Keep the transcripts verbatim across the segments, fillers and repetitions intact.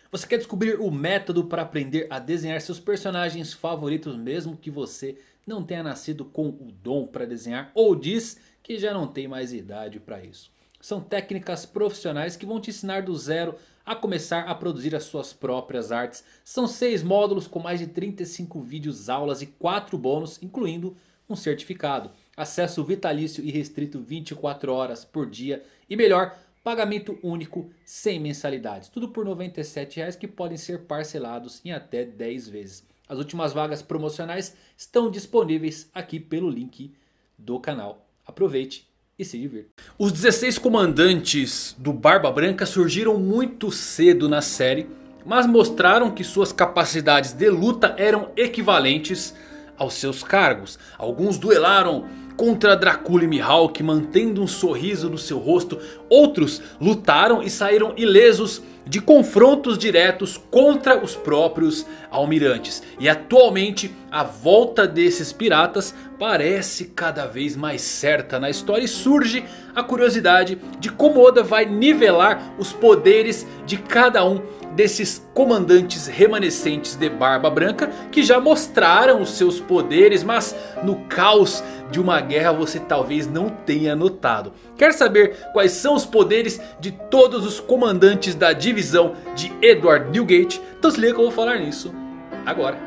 Você quer descobrir o método para aprender a desenhar seus personagens favoritos mesmo que você não tenha nascido com o dom para desenhar ou diz que já não tem mais idade para isso? São técnicas profissionais que vão te ensinar do zero a começar a produzir as suas próprias artes. São seis módulos com mais de trinta e cinco vídeos, aulas e quatro bônus, incluindo um certificado. Acesso vitalício e restrito vinte e quatro horas por dia e melhor, pagamento único sem mensalidades. Tudo por noventa e sete reais que podem ser parcelados em até dez vezes. As últimas vagas promocionais estão disponíveis aqui pelo link do canal. Aproveite e se divirta. Os dezesseis comandantes do Barba Branca surgiram muito cedo na série, mas mostraram que suas capacidades de luta eram equivalentes aos seus cargos. Alguns duelaram contra Dracula e Mihawk, mantendo um sorriso no seu rosto. Outros lutaram e saíram ilesos de confrontos diretos contra os próprios almirantes. E atualmente a volta desses piratas parece cada vez mais certa na história. E surge a curiosidade de como Oda vai nivelar os poderes de cada um desses comandantes remanescentes de Barba Branca, que já mostraram os seus poderes, mas no caos de uma guerra você talvez não tenha notado. Quer saber quais são os poderes de todos os comandantes da divisão de Edward Newgate? Então se liga que eu vou falar nisso agora.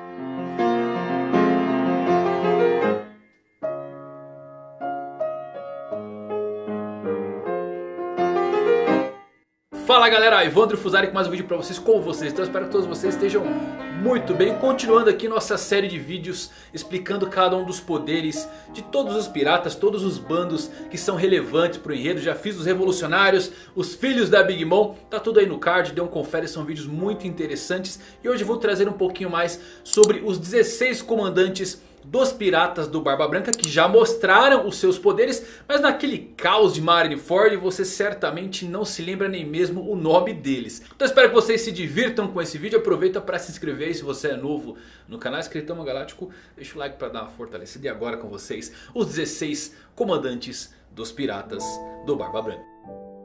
Fala galera, Evandro Fusari com mais um vídeo pra vocês, como vocês estão? Espero que todos vocês estejam muito bem. Continuando aqui nossa série de vídeos explicando cada um dos poderes de todos os piratas, todos os bandos que são relevantes pro enredo. Já fiz os revolucionários, os filhos da Big Mom, tá tudo aí no card, dê um confere, são vídeos muito interessantes. E hoje eu vou trazer um pouquinho mais sobre os dezesseis comandantes dos piratas do Barba Branca, que já mostraram os seus poderes, mas naquele caos de Marineford você certamente não se lembra nem mesmo o nome deles. Então espero que vocês se divirtam com esse vídeo. Aproveita para se inscrever se você é novo no canal Escritama Galáctico. Deixa o like para dar uma fortalecida. E agora com vocês os dezesseis comandantes dos piratas do Barba Branca.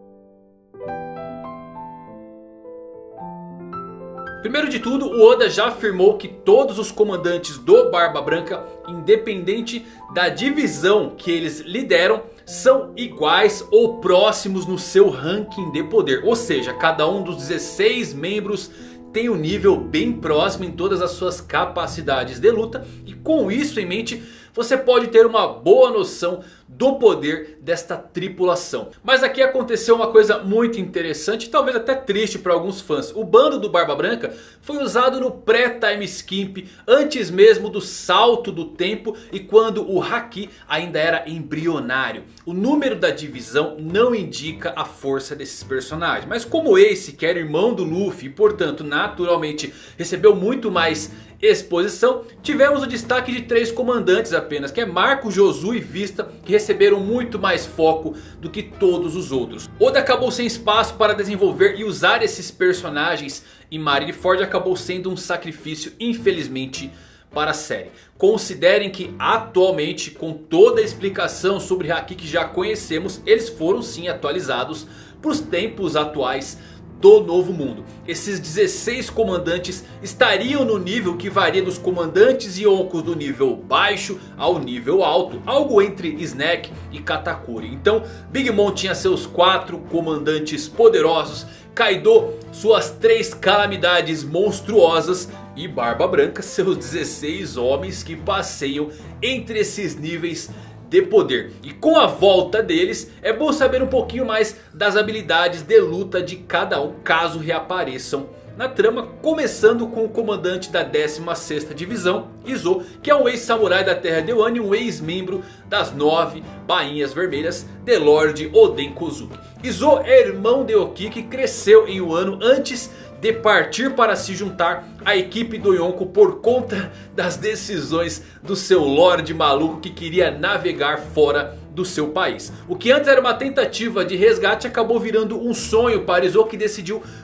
Primeiro de tudo, o Oda já afirmou que todos os comandantes do Barba Branca, independente da divisão que eles lideram, são iguais ou próximos no seu ranking de poder. Ou seja, cada um dos dezesseis membros tem um nível bem próximo em todas as suas capacidades de luta. E com isso em mente, você pode ter uma boa noção do poder desta tripulação. Mas aqui aconteceu uma coisa muito interessante, talvez até triste para alguns fãs. O bando do Barba Branca foi usado no pré-time skip, antes mesmo do salto do tempo e quando o Haki ainda era embrionário. O número da divisão não indica a força desses personagens, mas como Ace, que era irmão do Luffy e portanto naturalmente recebeu muito mais exposição, tivemos o destaque de três comandantes apenas, que é Marco, Josu e Vista, que receberam muito mais foco do que todos os outros. Oda acabou sem espaço para desenvolver e usar esses personagens e Marineford acabou sendo um sacrifício, infelizmente, para a série. Considerem que atualmente, com toda a explicação sobre Haki que já conhecemos, eles foram sim atualizados para os tempos atuais do novo mundo. Esses dezesseis comandantes estariam no nível que varia dos comandantes Yonkos do nível baixo ao nível alto, algo entre Snack e Katakuri. Então Big Mom tinha seus quatro comandantes poderosos, Kaido suas três calamidades monstruosas e Barba Branca seus dezesseis homens que passeiam entre esses níveis de poder. E com a volta deles é bom saber um pouquinho mais das habilidades de luta de cada um, caso reapareçam na trama. Começando com o comandante da décima sexta divisão, Izo, que é um ex-samurai da terra de Wano e um ex-membro das nove bainhas vermelhas de Lord Oden Kozuki. Izo é irmão de Oki que cresceu em Wano antes de partir para se juntar à equipe do Yonko por conta das decisões do seu Lorde maluco que queria navegar fora do seu país. O que antes era uma tentativa de resgate acabou virando um sonho para Izo, que decidiu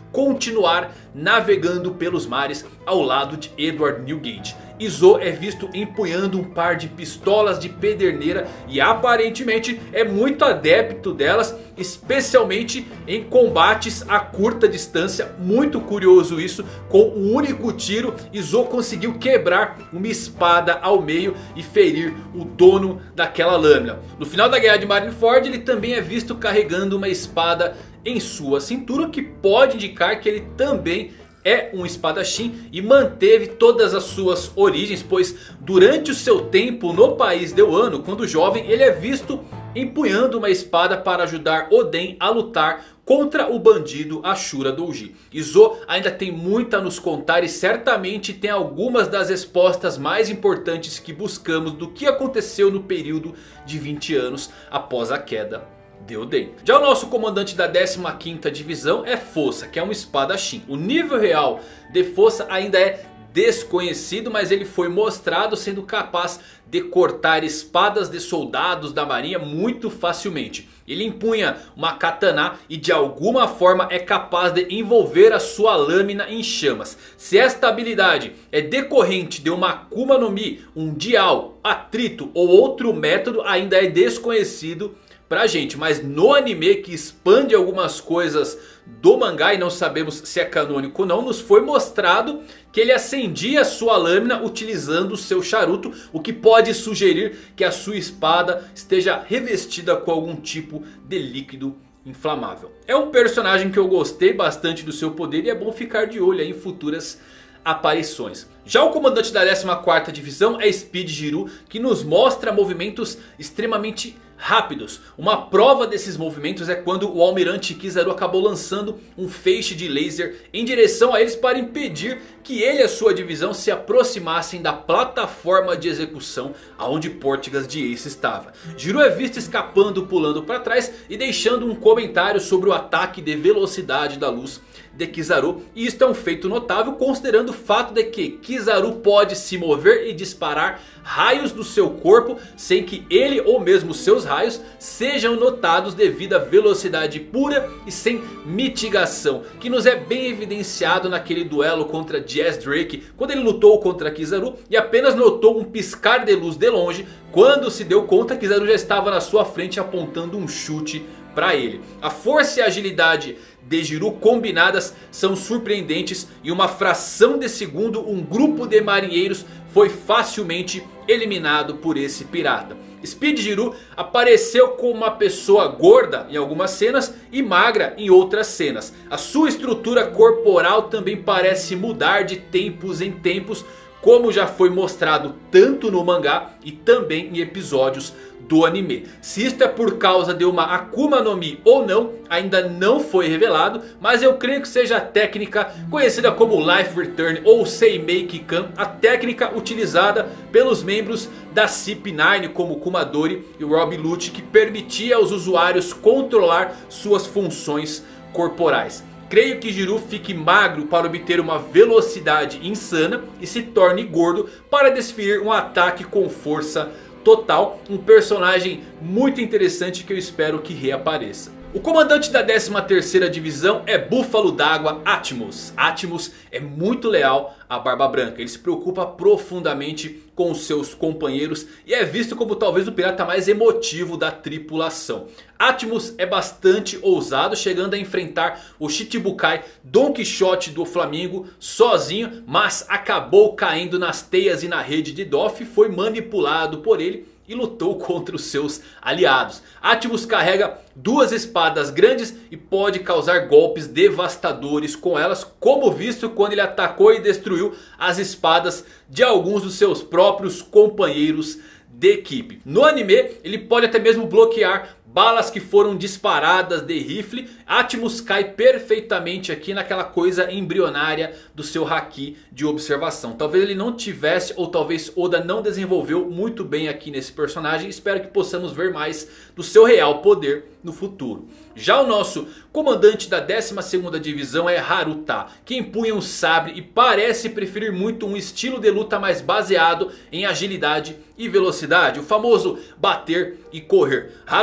continuar navegando pelos mares ao lado de Edward Newgate. Izo é visto empunhando um par de pistolas de pederneira e aparentemente é muito adepto delas, especialmente em combates a curta distância. Muito curioso isso, com um único tiro Izo conseguiu quebrar uma espada ao meio e ferir o dono daquela lâmina. No final da guerra de Marineford ele também é visto carregando uma espada em sua cintura, o que pode indicar que ele também é um espadachim e manteve todas as suas origens, pois durante o seu tempo no país de Wano, quando jovem, ele é visto empunhando uma espada para ajudar Oden a lutar contra o bandido Ashura Doji. Izo ainda tem muito a nos contar e certamente tem algumas das respostas mais importantes que buscamos do que aconteceu no período de vinte anos após a queda de Oden. Já o nosso comandante da décima quinta divisão é Fossa, que é um espadachim. O nível real de Fossa ainda é desconhecido, mas ele foi mostrado sendo capaz de cortar espadas de soldados da marinha muito facilmente. Ele empunha uma katana e de alguma forma é capaz de envolver a sua lâmina em chamas. Se esta habilidade é decorrente de uma Akuma no Mi, um Dial, atrito ou outro método, ainda é desconhecido pra gente, mas no anime, que expande algumas coisas do mangá e não sabemos se é canônico ou não, nos foi mostrado que ele acendia a sua lâmina utilizando o seu charuto, o que pode sugerir que a sua espada esteja revestida com algum tipo de líquido inflamável. É um personagem que eu gostei bastante do seu poder e é bom ficar de olho aí em futuras aparições. Já o comandante da décima quarta divisão é Speed Jiru, que nos mostra movimentos extremamente rápidos. Uma prova desses movimentos é quando o almirante Kizaru acabou lançando um feixe de laser em direção a eles para impedir que ele e a sua divisão se aproximassem da plataforma de execução aonde Portigas de Ace estava. Jiru é visto escapando, pulando para trás e deixando um comentário sobre o ataque de velocidade da luz de Kizaru. E isto é um feito notável considerando o fato de que Kizaru pode se mover e disparar raios do seu corpo sem que ele ou mesmo seus raios sejam notados devido à velocidade pura e sem mitigação, que nos é bem evidenciado naquele duelo contra Jazz Drake, quando ele lutou contra Kizaru e apenas notou um piscar de luz de longe. Quando se deu conta, Kizaru já estava na sua frente apontando um chute para ele. A força e a agilidade de Jiru combinadas são surpreendentes. Em uma fração de segundo um grupo de marinheiros foi facilmente eliminado por esse pirata. Speed Jiru apareceu como uma pessoa gorda em algumas cenas e magra em outras cenas. A sua estrutura corporal também parece mudar de tempos em tempos, como já foi mostrado tanto no mangá e também em episódios do anime. Se isto é por causa de uma Akuma no Mi ou não, ainda não foi revelado, mas eu creio que seja a técnica conhecida como Life Return ou Seimei Kikan, a técnica utilizada pelos membros da C P nove como Kumadori e Rob Lucci, que permitia aos usuários controlar suas funções corporais. Creio que Jiru fique magro para obter uma velocidade insana e se torne gordo para desferir um ataque com força total. Um personagem muito interessante que eu espero que reapareça. O comandante da décima terceira divisão é Búfalo d'Água Atmos. Atmos é muito leal à Barba Branca. Ele se preocupa profundamente com os seus companheiros e é visto como talvez o pirata mais emotivo da tripulação. Atmos é bastante ousado, chegando a enfrentar o Shichibukai Don Quixote do Flamengo sozinho, mas acabou caindo nas teias e na rede de Doff, foi manipulado por ele e lutou contra os seus aliados. Atmos carrega duas espadas grandes e pode causar golpes devastadores com elas, como visto quando ele atacou e destruiu as espadas de alguns dos seus próprios companheiros de equipe. No anime ele pode até mesmo bloquear balas que foram disparadas de rifle. Atmos cai perfeitamente aqui naquela coisa embrionária do seu haki de observação. Talvez ele não tivesse, ou talvez Oda não desenvolveu muito bem aqui nesse personagem. Espero que possamos ver mais do seu real poder no futuro. Já o nosso comandante da décima segunda divisão é Haruta, que empunha um sabre e parece preferir muito um estilo de luta mais baseado em agilidade e velocidade, o famoso bater e correr. Haruta foi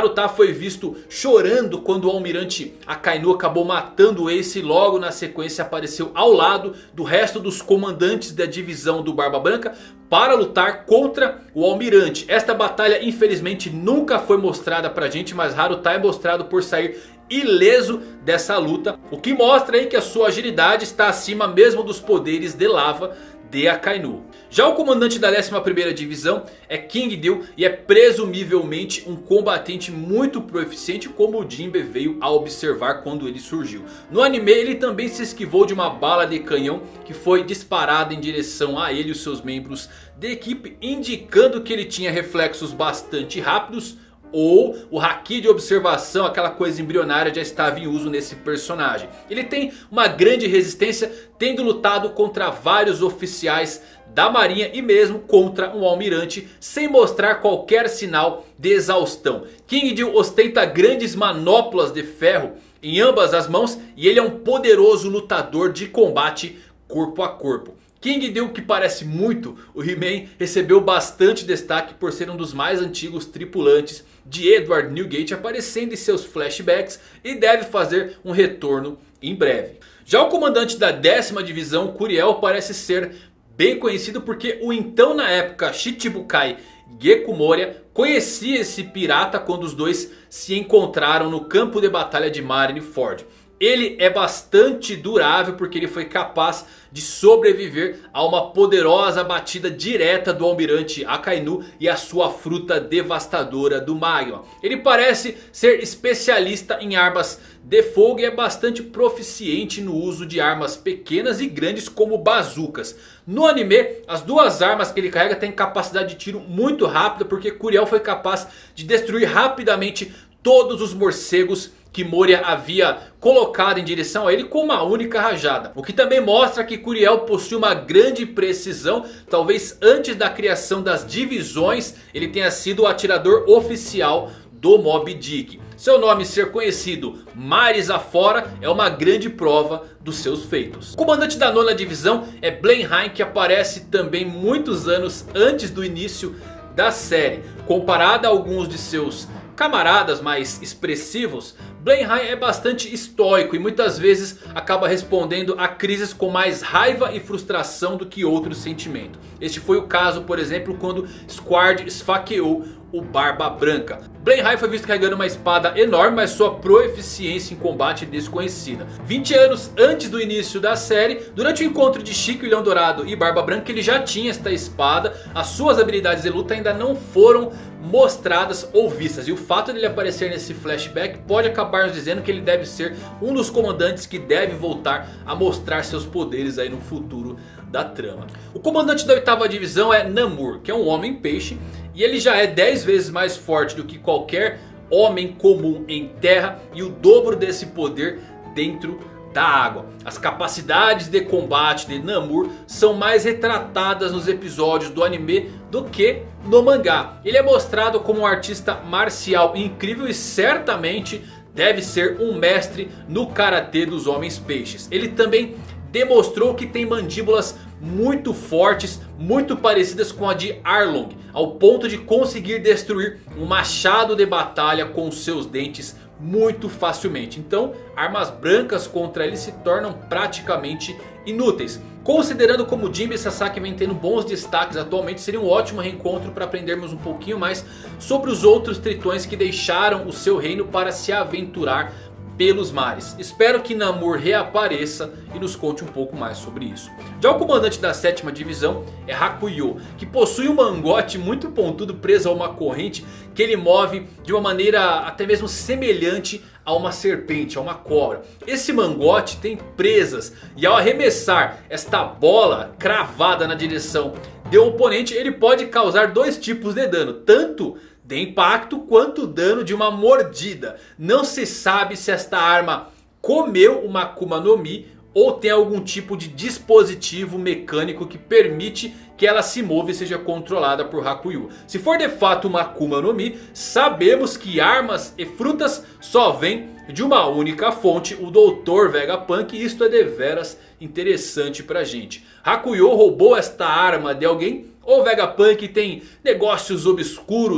foi visto chorando quando o almirante Akainu acabou matando o Ace. E logo na sequência apareceu ao lado do resto dos comandantes da divisão do Barba Branca para lutar contra o almirante. Esta batalha infelizmente nunca foi mostrada pra gente, mas Harutai é mostrado por sair ileso dessa luta, o que mostra aí que a sua agilidade está acima mesmo dos poderes de lava de Akainu. Já o comandante da décima primeira divisão é King Deal e é presumivelmente um combatente muito proeficiente, como o Jinbe veio a observar quando ele surgiu. No anime ele também se esquivou de uma bala de canhão que foi disparada em direção a ele e os seus membros de equipe, indicando que ele tinha reflexos bastante rápidos. Ou o haki de observação, aquela coisa embrionária, já estava em uso nesse personagem. Ele tem uma grande resistência, tendo lutado contra vários oficiais da marinha e mesmo contra um almirante, sem mostrar qualquer sinal de exaustão. King Deal ostenta grandes manoplas de ferro em ambas as mãos e ele é um poderoso lutador de combate corpo a corpo. King Deal, que parece muito o He-Man, recebeu bastante destaque por ser um dos mais antigos tripulantes de Edward Newgate, aparecendo em seus flashbacks e deve fazer um retorno em breve. Já o comandante da décima divisão, Curiel, parece ser bem conhecido porque o então na época Shichibukai Geku Moria conhecia esse pirata quando os dois se encontraram no campo de batalha de Marineford. Ele é bastante durável porque ele foi capaz de sobreviver a uma poderosa batida direta do almirante Akainu e a sua fruta devastadora do Magma. Ele parece ser especialista em armas de fogo e é bastante proficiente no uso de armas pequenas e grandes como bazucas. No anime, as duas armas que ele carrega têm capacidade de tiro muito rápida porque Curiel foi capaz de destruir rapidamente todos os morcegos que Moria havia colocado em direção a ele com uma única rajada. O que também mostra que Curiel possui uma grande precisão. Talvez antes da criação das divisões ele tenha sido o atirador oficial do Moby Dick. Seu nome ser conhecido mares afora é uma grande prova dos seus feitos. O comandante da nona divisão é Blenheim, que aparece também muitos anos antes do início da série. Comparado a alguns de seus camaradas mais expressivos, Blenheim é bastante estoico e muitas vezes acaba respondendo a crises com mais raiva e frustração do que outro sentimento. Este foi o caso, por exemplo, quando Squard esfaqueou o Barba Branca. Blenheim foi visto carregando uma espada enorme, mas sua proeficiência em combate é desconhecida. vinte anos antes do início da série, durante o encontro de Chico e Leão Dourado e Barba Branca, ele já tinha esta espada. As suas habilidades de luta ainda não foram mostradas ou vistas. E o fato de ele aparecer nesse flashback pode acabar nos dizendo que ele deve ser um dos comandantes que deve voltar a mostrar seus poderes aí no futuro da trama. O comandante da oitava divisão é Namor, que é um homem peixe. E ele já é dez vezes mais forte do que qualquer homem comum em terra. E o dobro desse poder dentro da água. As capacidades de combate de Namor são mais retratadas nos episódios do anime do que no mangá. Ele é mostrado como um artista marcial incrível e certamente deve ser um mestre no karatê dos homens peixes. Ele também demonstrou que tem mandíbulas muito fortes, muito parecidas com a de Arlong, ao ponto de conseguir destruir um machado de batalha com seus dentes muito facilmente. Então, armas brancas contra ele se tornam praticamente inúteis. Considerando como Jinbe e Sasaki vem tendo bons destaques atualmente, seria um ótimo reencontro para aprendermos um pouquinho mais sobre os outros tritões que deixaram o seu reino para se aventurar pelos mares. Espero que Namor reapareça e nos conte um pouco mais sobre isso. Já o comandante da sétima divisão é Hakuyo, que possui um mangote muito pontudo preso a uma corrente que ele move de uma maneira até mesmo semelhante a uma serpente, a uma cobra. Esse mangote tem presas e ao arremessar esta bola cravada na direção de um oponente, ele pode causar dois tipos de dano, tanto de impacto quanto dano de uma mordida. Não se sabe se esta arma comeu uma Akuma no Mi ou tem algum tipo de dispositivo mecânico que permite que ela se mova e seja controlada por Hakuyo. Se for de fato uma Akuma no Mi, sabemos que armas e frutas só vêm de uma única fonte, o doutor Vegapunk, e isto é deveras interessante pra gente. Hakuyo roubou esta arma de alguém? Ou Vegapunk tem negócios obscuros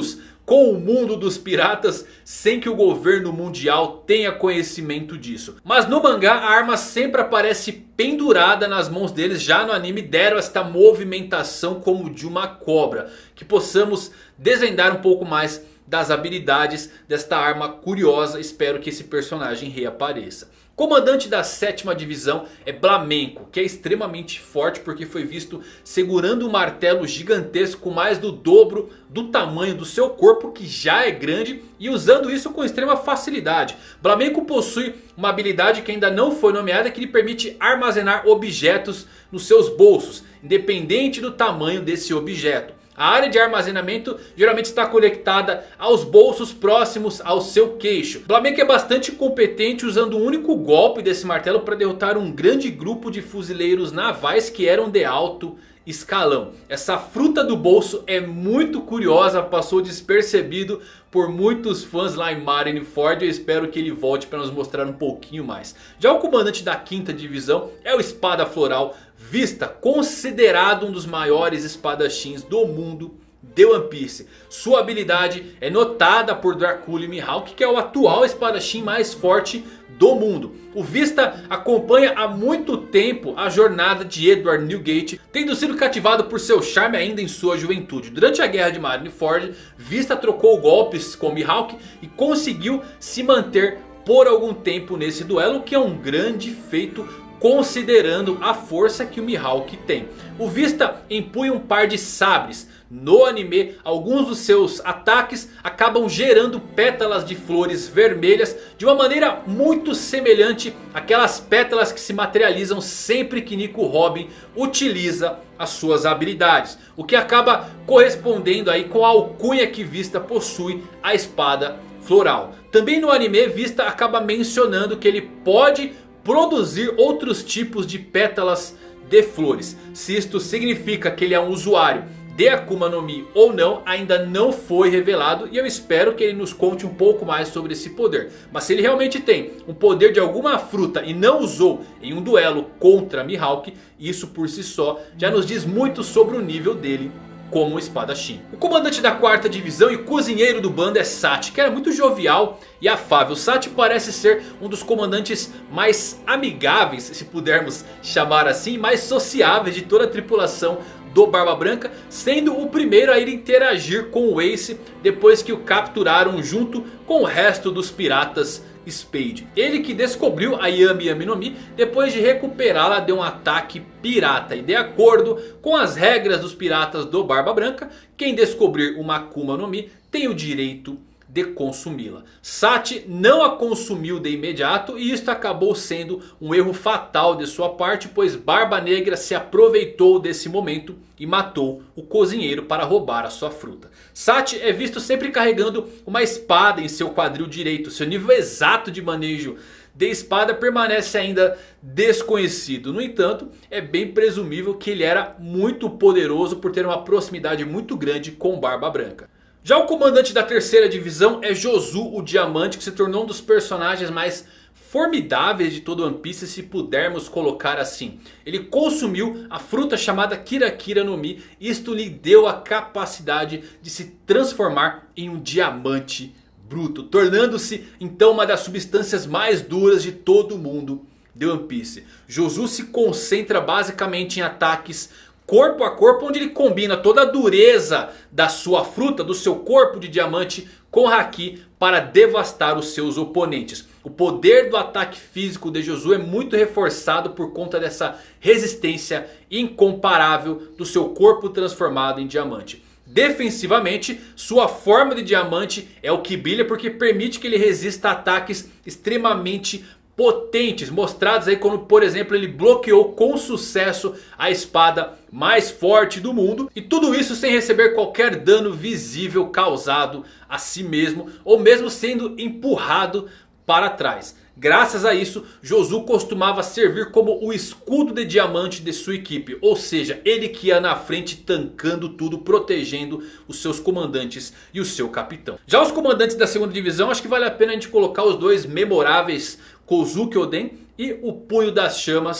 com o mundo dos piratas sem que o governo mundial tenha conhecimento disso. Mas no mangá a arma sempre aparece pendurada nas mãos deles. Já no anime deram esta movimentação como de uma cobra. Que possamos desvendar um pouco mais das habilidades desta arma curiosa. Espero que esse personagem reapareça. Comandante da sétima divisão é Blamenco, que é extremamente forte porque foi visto segurando um martelo gigantesco com mais do dobro do tamanho do seu corpo, que já é grande, e usando isso com extrema facilidade. Blamenco possui uma habilidade que ainda não foi nomeada, que lhe permite armazenar objetos nos seus bolsos, independente do tamanho desse objeto. A área de armazenamento geralmente está conectada aos bolsos próximos ao seu queixo. Blamenco é bastante competente usando um único golpe desse martelo para derrotar um grande grupo de fuzileiros navais que eram de alto escalão. Essa fruta do bolso é muito curiosa, passou despercebido por muitos fãs lá em Marineford. Eu espero que ele volte para nos mostrar um pouquinho mais. Já o comandante da quinta divisão é o Espada Floral Vista, considerado um dos maiores espadachins do mundo de One Piece. Sua habilidade é notada por Dracula e Mihawk, que é o atual espadachim mais forte do mundo. O Vista acompanha há muito tempo a jornada de Edward Newgate, tendo sido cativado por seu charme ainda em sua juventude. Durante a guerra de Marineford, Vista trocou golpes com Mihawk e conseguiu se manter por algum tempo nesse duelo, que é um grande feito considerando a força que o Mihawk tem. O Vista empunha um par de sabres. No anime, alguns dos seus ataques acabam gerando pétalas de flores vermelhas de uma maneira muito semelhante àquelas pétalas que se materializam sempre que Nico Robin utiliza as suas habilidades. O que acaba correspondendo aí com a alcunha que Vista possui, a Espada Floral. Também no anime, Vista acaba mencionando que ele pode produzir outros tipos de pétalas de flores. Se isto significa que ele é um usuário de Akuma no Mi ou não, ainda não foi revelado. E eu espero que ele nos conte um pouco mais sobre esse poder. Mas se ele realmente tem um poder de alguma fruta e não usou em um duelo contra Mihawk, isso por si só já nos diz muito sobre o nível dele como espadachim. O comandante da quarta divisão e cozinheiro do bando é Sati, que era muito jovial e afável. Sati parece ser um dos comandantes mais amigáveis, se pudermos chamar assim, mais sociáveis de toda a tripulação do Barba Branca, sendo o primeiro a ir interagir com o Ace depois que o capturaram junto com o resto dos piratas Spade. Ele que descobriu a Yami Yami no Mi depois de recuperá-la de um ataque pirata. E de acordo com as regras dos piratas do Barba Branca, quem descobrir uma Akuma no Mi tem o direito de consumi-la. Sati não a consumiu de imediato e isto acabou sendo um erro fatal de sua parte, pois Barba Negra se aproveitou desse momento e matou o cozinheiro para roubar a sua fruta. Sati é visto sempre carregando uma espada em seu quadril direito. Seu nível exato de manejo de espada permanece ainda desconhecido. No entanto, é bem presumível que ele era muito poderoso por ter uma proximidade muito grande com Barba Branca. Já o comandante da terceira divisão é Josu, o Diamante, que se tornou um dos personagens mais formidáveis de todo One Piece, se pudermos colocar assim. Ele consumiu a fruta chamada Kira Kira no Mi. Isto lhe deu a capacidade de se transformar em um diamante bruto, tornando-se então uma das substâncias mais duras de todo o mundo de One Piece. Josu se concentra basicamente em ataques corpo a corpo, onde ele combina toda a dureza da sua fruta, do seu corpo de diamante, com Haki para devastar os seus oponentes. O poder do ataque físico de Josu é muito reforçado por conta dessa resistência incomparável do seu corpo transformado em diamante. Defensivamente, sua forma de diamante é o que brilha, porque permite que ele resista a ataques extremamente potentes, mostrados aí quando, por exemplo, ele bloqueou com sucesso a espada mais forte do mundo. E tudo isso sem receber qualquer dano visível causado a si mesmo, ou mesmo sendo empurrado para trás. Graças a isso, Josu costumava servir como o escudo de diamante de sua equipe. Ou seja, ele que ia na frente tancando tudo, protegendo os seus comandantes e o seu capitão. Já os comandantes da segunda divisão, acho que vale a pena a gente colocar os dois memoráveis Kozuki Oden e o Punho das Chamas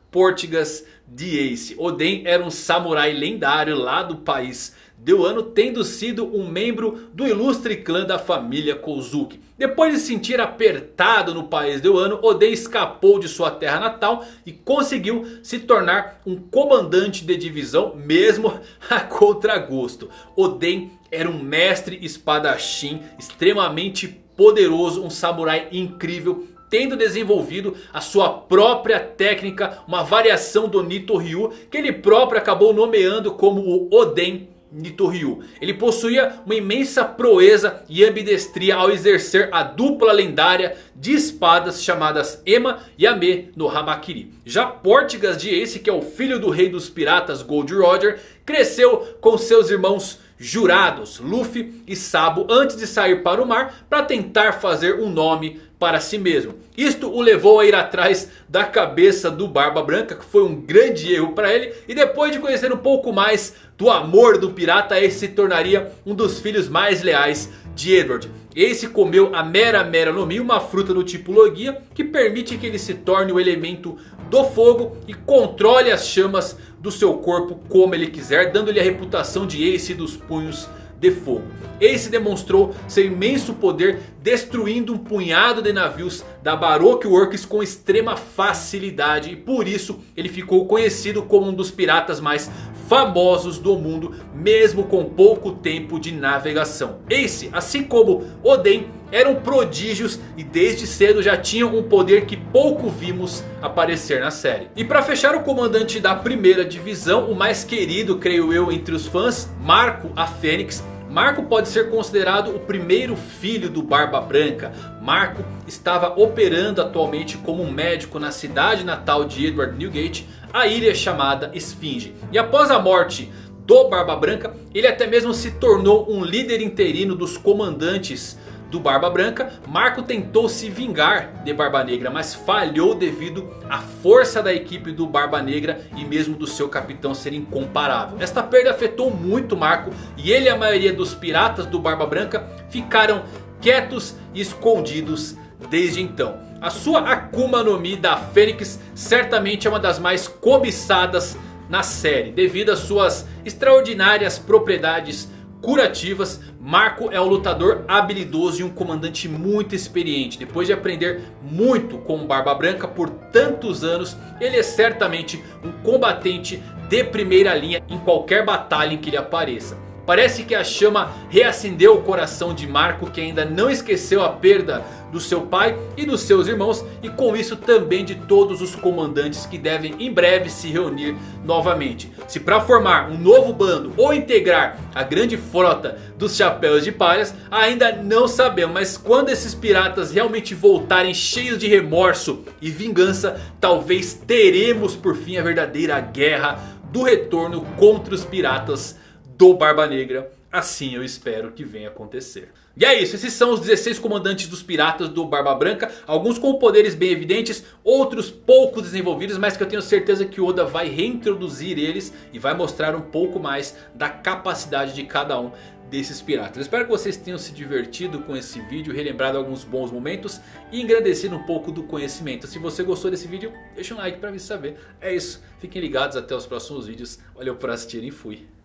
Portgas de Ace. Oden era um samurai lendário lá do país de Wano, tendo sido um membro do ilustre clã da família Kozuki. Depois de se sentir apertado no país de Wano, Oden escapou de sua terra natal e conseguiu se tornar um comandante de divisão, mesmo a contragosto. Oden era um mestre espadachim extremamente poderoso, um samurai incrível, tendo desenvolvido a sua própria técnica, uma variação do Nito Ryu, que ele próprio acabou nomeando como o Oden Nito Ryu. Ele possuía uma imensa proeza e ambidestria ao exercer a dupla lendária de espadas chamadas Ema e Ame no Hamakiri. Já Portgas de Ace, que é o filho do rei dos piratas Gold Roger, cresceu com seus irmãos jurados Luffy e Sabo antes de sair para o mar para tentar fazer um nome para si mesmo. Isto o levou a ir atrás da cabeça do Barba Branca, que foi um grande erro para ele. E depois de conhecer um pouco mais do amor do pirata, Ace se tornaria um dos filhos mais leais de Edward. Ace comeu a Mera Mera no Mi, uma fruta do tipo Logia, que permite que ele se torne o elemento do fogo e controle as chamas do seu corpo como ele quiser, dando-lhe a reputação de Ace dos punhos de fogo. Ace demonstrou seu imenso poder, destruindo um punhado de navios da Baroque Works com extrema facilidade. E por isso ele ficou conhecido como um dos piratas mais famosos do mundo, mesmo com pouco tempo de navegação. Ace, assim como Oden, eram prodígios e desde cedo já tinham um poder que pouco vimos aparecer na série. E para fechar o comandante da primeira divisão, o mais querido, creio eu, entre os fãs, Marco a Fênix. Marco pode ser considerado o primeiro filho do Barba Branca. Marco estava operando atualmente como um médico na cidade natal de Edward Newgate, a ilha chamada Esfinge. E após a morte do Barba Branca, ele até mesmo se tornou um líder interino dos comandantes do Barba Branca. Marco tentou se vingar de Barba Negra, mas falhou devido à força da equipe do Barba Negra e mesmo do seu capitão ser incomparável. Esta perda afetou muito Marco e ele e a maioria dos piratas do Barba Branca ficaram quietos e escondidos desde então. A sua Akuma no Mi da Fênix certamente é uma das mais cobiçadas na série, devido às suas extraordinárias propriedades curativas. Marco é um lutador habilidoso e um comandante muito experiente. Depois de aprender muito com o Barba Branca por tantos anos, ele é certamente um combatente de primeira linha em qualquer batalha em que ele apareça. Parece que a chama reacendeu o coração de Marco, que ainda não esqueceu a perda do seu pai e dos seus irmãos. E com isso também de todos os comandantes que devem em breve se reunir novamente. Se para formar um novo bando ou integrar a grande frota dos Chapéus de Palhas, ainda não sabemos. Mas quando esses piratas realmente voltarem cheios de remorso e vingança, talvez teremos por fim a verdadeira guerra do retorno contra os piratas do Barba Negra. Assim eu espero que venha acontecer. E é isso, esses são os dezesseis comandantes dos piratas do Barba Branca. Alguns com poderes bem evidentes, outros pouco desenvolvidos, mas que eu tenho certeza que Oda vai reintroduzir eles e vai mostrar um pouco mais da capacidade de cada um desses piratas. Eu espero que vocês tenham se divertido com esse vídeo, relembrado alguns bons momentos e engrandecido um pouco do conhecimento. Se você gostou desse vídeo, deixa um like pra me saber. É isso, fiquem ligados, até os próximos vídeos. Valeu por assistirem e fui.